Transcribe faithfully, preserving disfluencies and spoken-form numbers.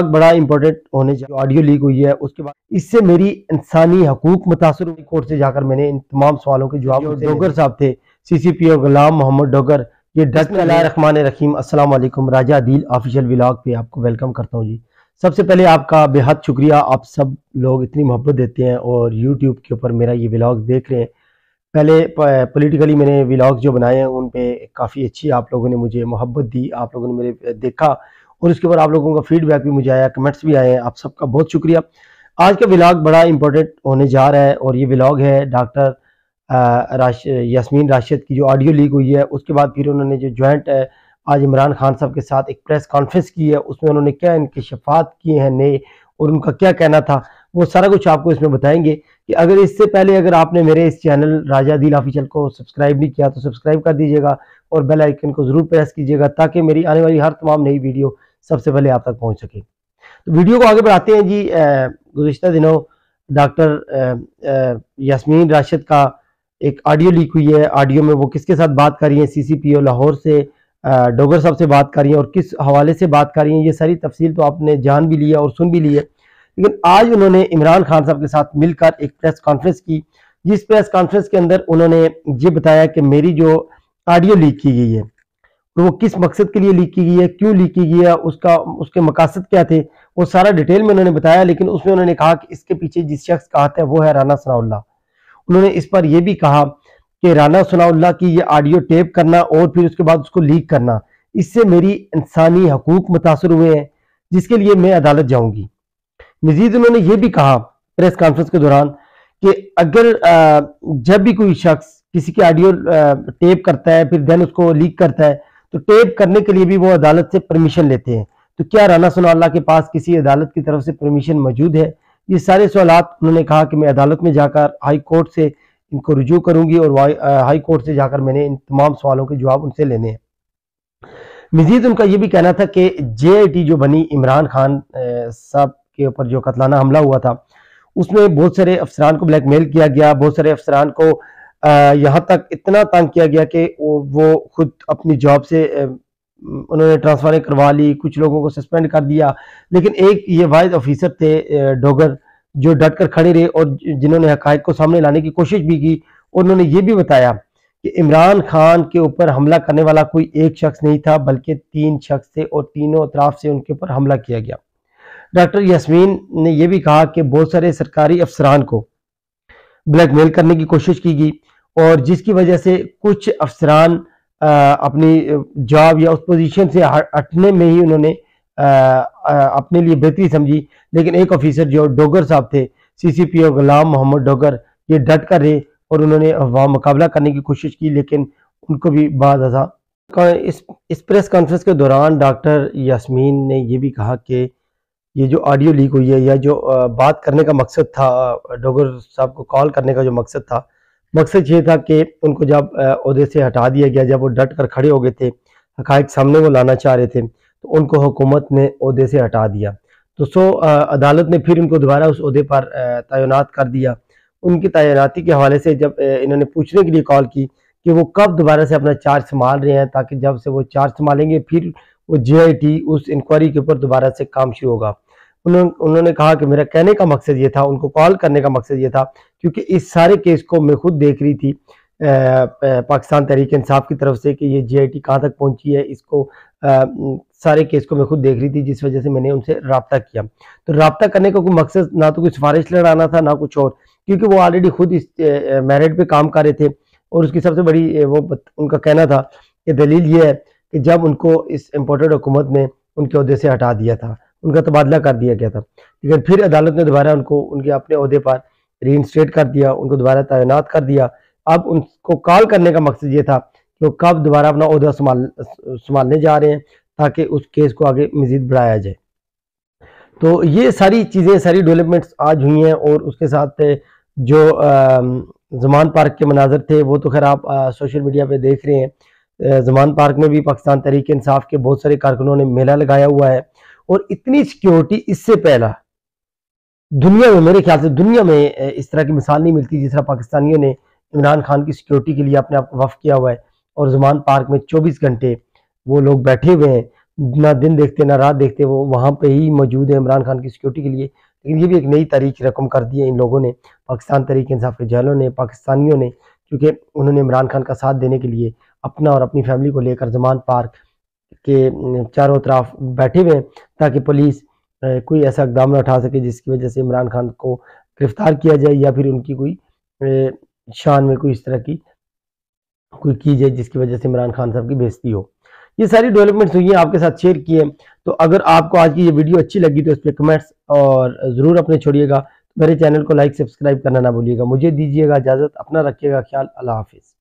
Vlog बड़ा important होने जो ऑडियो लीक हुई है उसके बाद इससे मेरी इंसानी हकूक मुतासर हुई। कोर्ट से जाकर मैंने इन तमाम सवालों के जवाब डोगर साहब थे, सीसीपीओ गुलाम मोहम्मद डोगर, ये बिस्मिल्लाहिर्रहमानिर्रहीम। अस्सलाम वालेकुम। राजा आदिल ऑफिशियल व्लॉग पे आपको वेलकम करता हूँ जी। सबसे पहले आपका बेहद शुक्रिया, आप सब लोग इतनी मोहब्बत देते हैं और यूट्यूब के ऊपर मेरा ये व्लॉग देख रहे हैं। पहले पॉलिटिकली मैंने व्लॉग जो बनाए हैं उन पे काफ़ी अच्छी आप लोगों ने मुझे मोहब्बत दी, आप लोगों ने मेरे देखा और उसके बाद आप लोगों का फीडबैक भी मुझे आया, कमेंट्स भी आए हैं, आप सबका बहुत शुक्रिया। आज का व्लॉग बड़ा इंपॉर्टेंट होने जा रहा है और ये व्लॉग है डॉक्टर राश यास्मीन राशिद की जो ऑडियो लीक हुई है। उसके बाद फिर उन्होंने जो ज्वाइंट आज इमरान खान साहब के साथ एक प्रेस कॉन्फ्रेंस की है, उसमें उन्होंने क्या इंकशाफात किए हैं नए और उनका क्या कहना था, वो सारा कुछ आपको इसमें बताएंगे। कि अगर इससे पहले अगर आपने मेरे इस चैनल राजा आदिल ऑफिशियल को सब्सक्राइब नहीं किया तो सब्सक्राइब कर दीजिएगा और बेल आइकन को ज़रूर प्रेस कीजिएगा ताकि मेरी आने वाली हर तमाम नई वीडियो सबसे पहले आप तक पहुंच सके। तो वीडियो को आगे बढ़ाते हैं जी। गुज़िश्ता दिनों डॉक्टर यास्मीन राशिद का एक ऑडियो लीक हुई है। ऑडियो में वो किसके साथ बात कर रही हैं, सीसीपीओ लाहौर से डोगर साहब से बात कर रही हैं और किस हवाले से बात कर रही हैं, ये सारी तफसील तो आपने जान भी लिया और सुन भी ली है। लेकिन आज उन्होंने इमरान खान साहब के साथ मिलकर एक प्रेस कॉन्फ्रेंस की, जिस प्रेस कॉन्फ्रेंस के अंदर उन्होंने ये बताया कि मेरी जो ऑडियो लीक की गई है तो वो किस मकसद के लिए लीक की गई है, क्यों लीक की गई है, उसका उसके मकासद क्या थे, वो सारा डिटेल में उन्होंने बताया। लेकिन उसमें उन्होंने कहा कि इसके पीछे जिस शख्स का हाथ है वो है राना सनाउल्लाह। उन्होंने इस पर यह भी कहा कि राना सनाउल्लाह की ये ऑडियो टेप करना और फिर उसके बाद उसको लीक करना, इससे मेरी इंसानी हकूक मुतासर हुए हैं, जिसके लिए मैं अदालत जाऊंगी। मजीद उन्होंने ये भी कहा प्रेस कॉन्फ्रेंस के दौरान कि अगर जब भी कोई शख्स किसी की ऑडियो टेप करता है फिर देन उसको लीक करता है तो टेप करने के लिए भी वो अदालत से परमिशन लेते हैं। तो क्या राना सनाउल्लाह के पास किसी अदालत की तरफ से परमिशन मौजूद है? ये सारे सवालात उन्होंने कहा कि मैं अदालत में जाकर हाई कोर्ट से इनको रुजू करूंगी और हाई कोर्ट से जाकर मैंने इन तमाम सवालों के जवाब उनसे लेने हैं। मजीद उनका यह भी कहना था कि जे आई टी जो बनी इमरान खान साहब के ऊपर जो कतलाना हमला हुआ था उसमें बहुत सारे अफसरान को ब्लैकमेल किया गया, बहुत सारे अफसरान को यहाँ तक इतना तंग किया गया कि वो खुद अपनी जॉब से उन्होंने ट्रांसफर करवा ली, कुछ लोगों को सस्पेंड कर दिया। लेकिन एक ये वाहिद ऑफिसर थे डोगर जो डट कर खड़े रहे और जिन्होंने हकायक को सामने लाने की कोशिश भी की। और उन्होंने ये भी बताया कि इमरान खान के ऊपर हमला करने वाला कोई एक शख्स नहीं था बल्कि तीन शख्स थे और तीनों तरफ से उनके ऊपर हमला किया गया। डॉक्टर यास्मीन ने यह भी कहा कि बहुत सारे सरकारी अफसरान को ब्लैकमेल करने की कोशिश की गई और जिसकी वजह से कुछ अफसरान अपनी जॉब या उस पोजीशन से हटने में ही उन्होंने अपने लिए बेहतरी समझी। लेकिन एक ऑफिसर जो डोगर साहब थे, सीसीपीओ गुलाम मोहम्मद डोगर, ये डट कर रहे और उन्होंने वहाँ मुकाबला करने की कोशिश की लेकिन उनको भी बाद आजा। इस इस प्रेस कॉन्फ्रेंस के दौरान डॉक्टर यास्मीन ने यह भी कहा कि ये जो ऑडियो लीक हुई है या जो बात करने का मकसद था, डोगर साहब को कॉल करने का जो मकसद था, मकसद ये था कि उनको जब ओहदे से हटा दिया गया, जब वो डट कर खड़े हो गए थे, हकायक सामने वो लाना चाह रहे थे, तो उनको हुकूमत ने ओहदे से हटा दिया। तो सो अदालत ने फिर उनको दोबारा उस ओहदे पर तैनात कर दिया। उनकी तैनाती के हवाले से जब इन्होंने पूछने के लिए कॉल की कि वो कब दोबारा से अपना चार्ज संभाल रहे हैं, ताकि जब से वो चार्ज संभालेंगे फिर वो जे आई टी उस इंक्वायरी के ऊपर दोबारा से काम शुरू होगा। उन्होंने उन्होंने कहा कि मेरा कहने का मकसद ये था, उनको कॉल करने का मकसद ये था क्योंकि इस सारे केस को मैं खुद देख रही थी पाकिस्तान तहरीक इंसाफ की तरफ से कि ये जे आई टी कहाँ तक पहुंची है, इसको आ, सारे केस को मैं खुद देख रही थी, जिस वजह से मैंने उनसे रब्ता किया। तो रब्ता करने का कोई मकसद ना तो कोई सिफारिश लड़ाना था ना कुछ और, क्योंकि वो ऑलरेडी खुद इस मैरिट पे काम कर रहे थे। और उसकी सबसे बड़ी वो उनका कहना था कि दलील ये है कि जब उनको इस इम्पोर्टेड हुकूमत ने उनके ओहदे से हटा दिया था, उनका तबादला कर दिया गया था, लेकिन फिर अदालत ने दोबारा उनको उनके अपने ओहदे पर रीइंस्टेट कर दिया, उनको दोबारा तैनात कर दिया। अब उनको कॉल करने का मकसद ये था कि वो कब दोबारा अपना ओहदा संभाल संभालने जा रहे हैं ताकि उस केस को आगे मजीद बढ़ाया जाए। तो ये सारी चीज़ें, सारी डेवलपमेंट्स आज हुई हैं। और उसके साथ जो ज़मान पार्क के मनाजर थे वो तो खैर आप सोशल मीडिया पे देख रहे हैं। ज़मान पार्क में भी पाकिस्तान तहरीक इंसाफ के बहुत सारे कारकुनों ने मेला लगाया हुआ है और इतनी सिक्योरिटी इससे पहला दुनिया में, मेरे ख्याल से दुनिया में इस तरह की मिसाल नहीं मिलती जिस तरह पाकिस्तानियों ने इमरान खान की सिक्योरिटी के लिए अपने आप को वफ़ किया हुआ है। और ज़मान पार्क में चौबीस घंटे वो लोग बैठे हुए हैं। ना दिन देखते ना रात देखते, वो वहाँ पे ही मौजूद है इमरान खान की सिक्योरिटी के लिए। लेकिन ये भी एक नई तारीख रकम कर दी है इन लोगों ने, पाकिस्तान तहरीक इंसाफ के जहलों ने, पाकिस्तानियों ने, क्योंकि उन्होंने इमरान खान का साथ देने के लिए अपना और अपनी फैमिली को लेकर जमान पार्क के चारों तरफ बैठे हुए हैं, ताकि पुलिस कोई ऐसा इकदाम न उठा सके जिसकी वजह से इमरान खान को गिरफ्तार किया जाए या फिर उनकी कोई शान में कोई इस तरह की कोई की जाए जिसकी वजह से इमरान खान साहब की बेइज्जती हो। ये सारी डेवलपमेंट्स हुई हैं, आपके साथ शेयर किए। तो अगर आपको आज की ये वीडियो अच्छी लगी तो इस पर कमेंट्स और ज़रूर अपने छोड़िएगा। मेरे चैनल को लाइक सब्सक्राइब करना ना भूलिएगा। मुझे दीजिएगा इजाज़त, अपना रखिएगा ख्याल। अल्लाह हाफिज़।